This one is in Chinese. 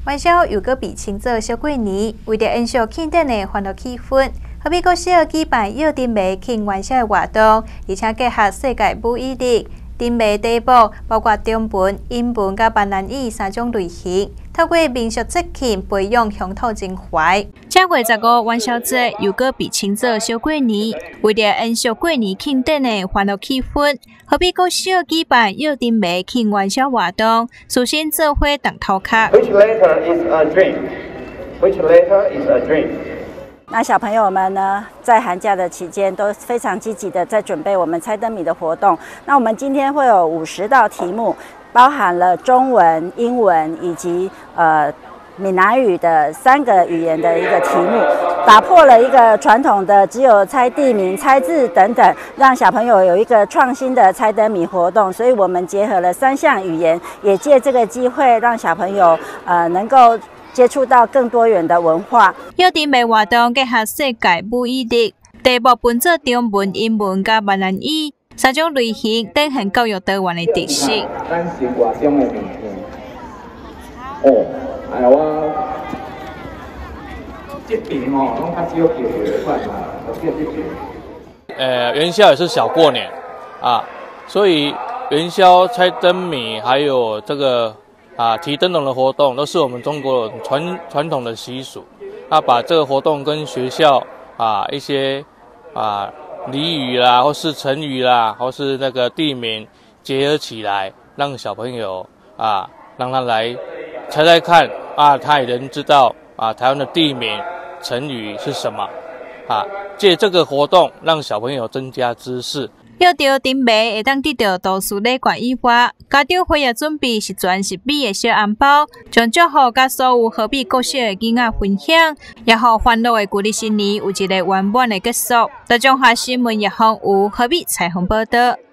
元宵又搁被称作小过年，为了延续庆典的欢乐气氛，河北国小举办约定卖庆元宵的活动，而且结合世界武艺日。丁卖第一步包括中文、英文甲闽南语3种类型，透过民俗节庆培养乡土情怀。正月15元宵节又搁被称作小过年，为了延续过年庆典的欢乐气氛，河北国小举办约定卖庆元宵活动，首先做伙动头壳。 Which letter is a dream? Which letter is a dream? 那小朋友们呢，在寒假的期间都非常积极的在准备我们猜灯谜的活动。那我们今天会有50道题目，包含了中文、英文以及闽南语的3个语言的一个题目，打破了一个传统的只有猜地名、猜字等等，让小朋友有一个创新的猜灯谜活动。所以我们结合了3项语言，也借这个机会让小朋友能够接触到更多元的文化。 约定卖活动结合世界武艺日，题目分做中文、英文甲闽南语3种类型，展现教育台湾的特色。 咱生活中的物件。哦，哎呀，我这边哦，拢较少叫的款嘛，我叫这边。 元宵也是小过年啊，所以元宵、猜灯谜，还有这个提灯笼的活动，都是我们中国传统的习俗。把这个活动跟学校一些俚语啦，或是成语啦，或是那个地名结合起来，让小朋友让他来猜猜看他也能知道台湾的地名、成语是什么借这个活动让小朋友增加知识。 约到丁卖会当得到图书礼券以外，家长会也准备10全10美的小红包，将祝福甲所有河北国小的囡仔分享，也互欢乐的旧历新年有一个圆满的结束。大中华新闻叶芳有河北采访报道。